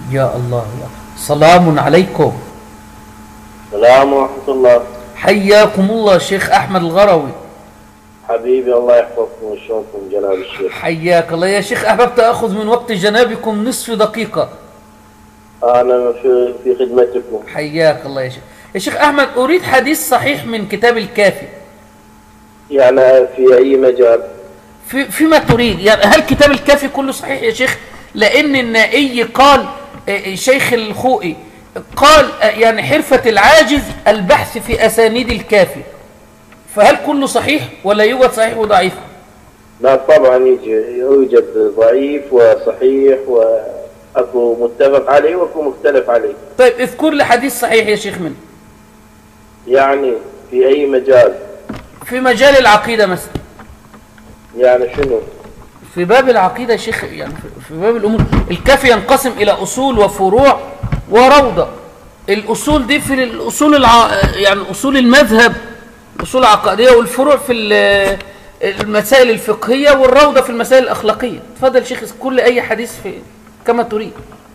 يا الله يا سلام عليكم. السلام ورحمة الله. حياكم الله شيخ أحمد الغروي. حبيبي الله يحفظكم ويشوفكم جناب الشيخ. حياك الله يا شيخ، أحببت أخذ من وقت جنابكم نصف دقيقة. أنا في خدمتكم. حياك الله يا شيخ. يا شيخ أحمد، أريد حديث صحيح من كتاب الكافي. يعني في أي مجال؟ فيما تريد. يعني هل كتاب الكافي كله صحيح يا شيخ؟ لأن النائي قال، شيخ الخوئي قال يعني حرفة العاجز البحث في أسانيد الكافي، فهل كله صحيح ولا يوجد صحيح وضعيف؟ لا طبعا يوجد ضعيف وصحيح، وأكو متفق عليه وأكو مختلف عليه. طيب اذكر لي حديث صحيح يا شيخ منه. يعني في أي مجال؟ في مجال العقيدة مثلا. يعني شنو؟ في باب العقيدة يا شيخ، يعني في باب الأمور. الكافي ينقسم إلى أصول وفروع وروضة. الأصول دي في الأصول يعني أصول المذهب، أصول عقائدية، والفروع في المسائل الفقهية، والروضة في المسائل الأخلاقية. تفضل شيخ، كل أي حديث في كما تريد.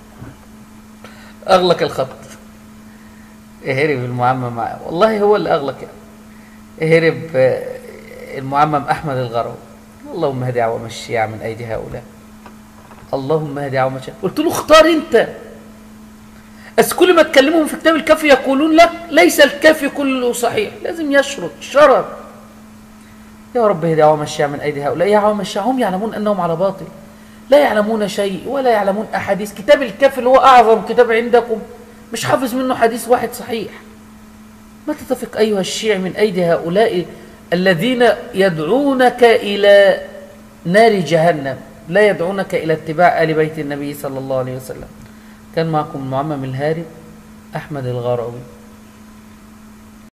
أغلق الخط. هرب المعمم معه، والله هو اللي أغلق يعني. هرب المعمم أحمد الغروي. اللهم هدي عوام الشيعة من أيدي هؤلاء. اللهم هدي عوام الشيعة. قلت له اختار أنت. بس كل ما تكلمهم في كتاب الكافي يقولون لك ليس الكافي كله صحيح، لازم يشرط شرط. يا رب هدي عوام الشيعة من أيدي هؤلاء. يا عوام الشيعة هم يعلمون أنهم على باطل، لا يعلمون شيء ولا يعلمون أحاديث. كتاب الكافي اللي هو أعظم كتاب عندكم مش حافظ منه حديث واحد صحيح. ما تتفق أيها الشيع من أيدي هؤلاء الذين يدعونك إلى نار جهنم، لا يدعونك إلى اتباع آل بيت النبي صلى الله عليه وسلم. كان معكم المعمم الهارب أحمد الغروي.